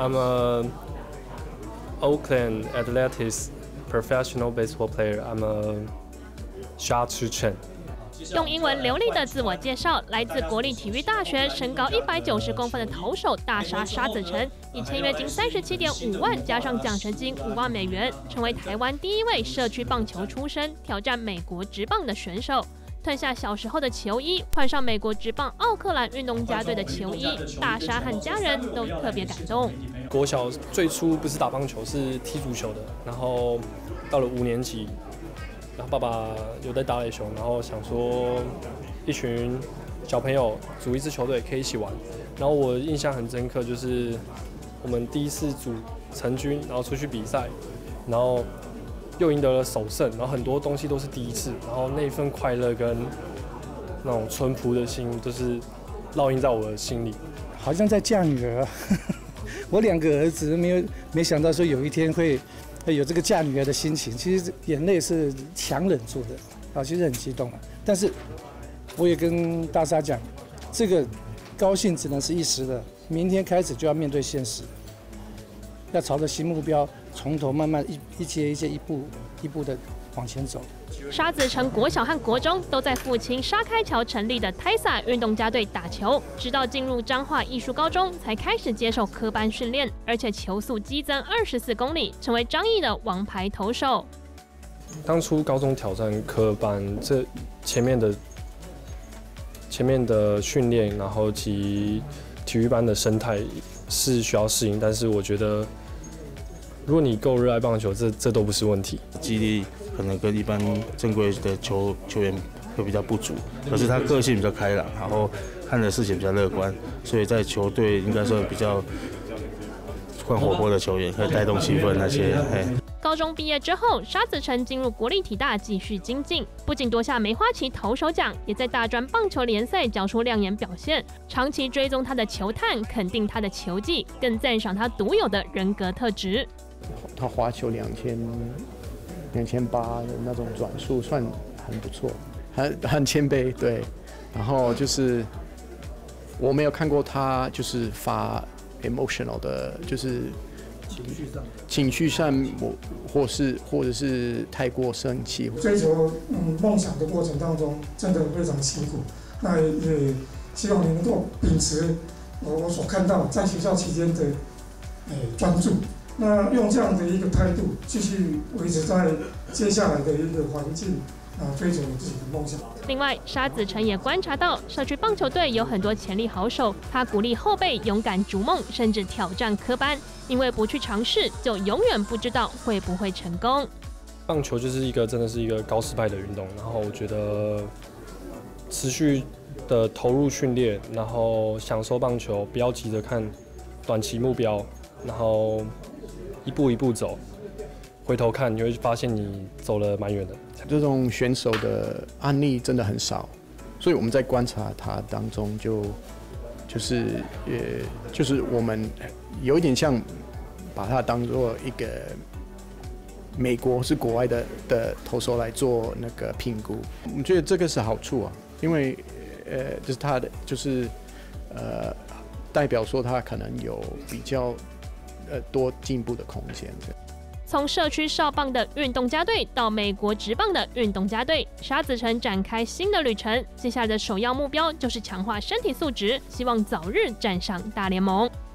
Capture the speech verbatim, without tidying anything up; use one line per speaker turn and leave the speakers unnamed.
I'm a Oakland Athletics professional baseball player. I'm a Sha Tzu Chen.
用英文流利的自我介绍，来自国立体育大学、身高一百九十公分的投手大沙沙子宸，以签约金三十七点五万加上奖学金五万美元，成为台湾第一位社区棒球出身挑战美国职棒的选手。褪下小时候的球衣，换上美国职棒奥克兰运动家队的球衣，大沙和家人都特别感动。
国小最初不是打棒球，是踢足球的，然后到了五年级。 然后爸爸有在打垒球，然后想说一群小朋友组一支球队可以一起玩。然后我印象很深刻，就是我们第一次组成军，然后出去比赛，然后又赢得了首胜，然后很多东西都是第一次，然后那份快乐跟那种淳朴的心，都是烙印在我的心里。
好像在嫁女儿，我两个儿子没有没想到说有一天会。 有这个嫁女儿的心情，其实眼泪是强忍住的啊，其实很激动啊。但是我也跟大沙讲，这个高兴只能是一时的，明天开始就要面对现实，要朝着新目标从头慢慢一一阶一阶一步一步的往前走。
沙子宸国小和国中都在父亲沙开桥成立的泰萨运动家队打球，直到进入彰化艺术高中才开始接受科班训练，而且球速激增二十四公里，成为彰艺的王牌投手。
当初高中挑战科班，这前面的前面的训练，然后及体育班的生态是需要适应，但是我觉得，如果你够热爱棒球，这这都不是问题。
肌力 可能跟一般正规的球球员会比较不足，可是他个性比较开朗，然后看的事情比较乐观，所以在球队应该说比较换活泼的球员，可以带动气氛那些。哎，
高中毕业之后，沙子宸进入国立体大继续精进，不仅夺下梅花旗投手奖，也在大专棒球联赛缴出亮眼表现。长期追踪他的球探，肯定他的球技，更赞赏他独有的人格特质。
他滑球两千。 两千八的那种转速算很不错，很很谦卑，对。然后就是我没有看过他就是发 emotional 的，就是情绪上，情绪上我或是或者是太过生气。
追求嗯梦想的过程当中，真的非常辛苦。那也希望你能够秉持我我所看到在学校期间的诶专注。 那用这样的一个态度，继续维持在接下来的一个环境啊，追求自己的梦想。
另外，沙子宸也观察到社区棒球队有很多潜力好手，他鼓励后辈勇敢逐梦，甚至挑战科班，因为不去尝试，就永远不知道会不会成功。
棒球就是一个真的是一个高失败的运动，然后我觉得持续的投入训练，然后享受棒球，不要急着看短期目标，然后 一步一步走，回头看你会发现你走了蛮远的。
这种选手的案例真的很少，所以我们在观察他当中就就是呃就是我们有一点像把他当做一个美国是国外的的投手来做那个评估。我们觉得这个是好处啊，因为呃就是他的就是呃代表说他可能有比较 呃，多进步的空间。
从社区少棒的运动家队到美国职棒的运动家队，沙子宸展开新的旅程。接下来的首要目标就是强化身体素质，希望早日站上大联盟。